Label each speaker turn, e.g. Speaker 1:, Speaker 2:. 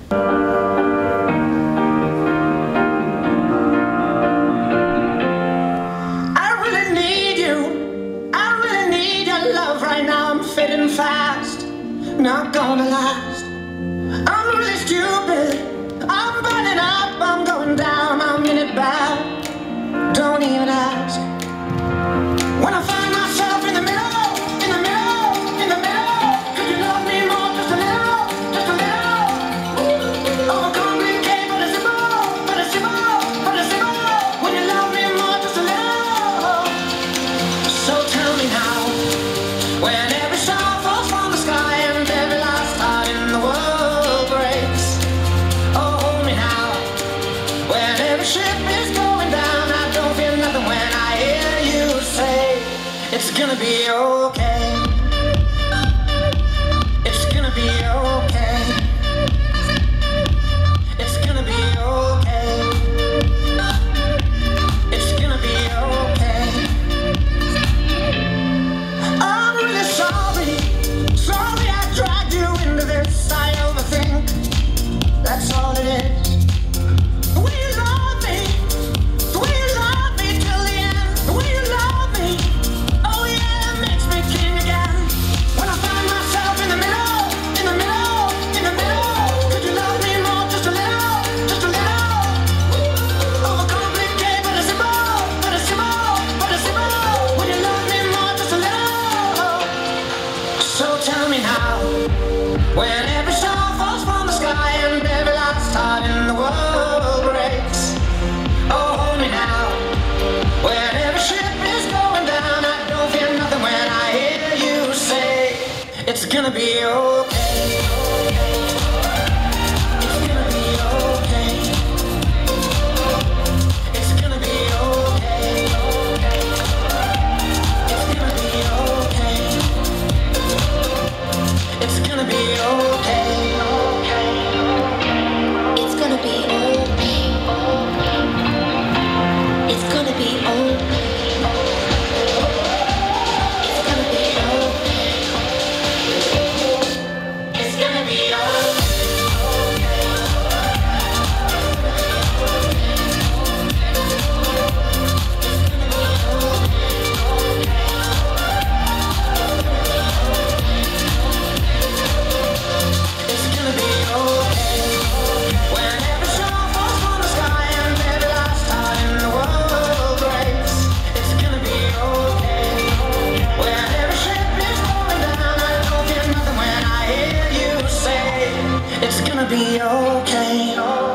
Speaker 1: Fading fast, not gonna last. I'm really stupid, I'm burning up, I'm going down, I'm in it bad. Don't even ask. When I find myself in the middle, in the middle, in the middle, could you love me more, just a little, just a little? Overcomplicate, but it's simple, but it's simple, but it's simple. When you love me more, just a little. So tell me now, when it's gonna be okay. It's gonna be okay. It's gonna be okay. It's gonna be okay. I'm really sorry. Sorry I dragged you into this. I overthink. That's all it is. The way you love me. The way you love me till the end. The way you love me. When every star falls from the sky and every last heart in the world breaks. Oh, hold me now. When every ship is going down, I don't feel nothing when I hear you say it's gonna be okay. It's gonna be okay. It's gonna be okay. It's gonna be okay. It's gonna be okay. It's gonna be okay. It's gonna be okay. It's gonna be okay. It's gonna be It's gonna be okay.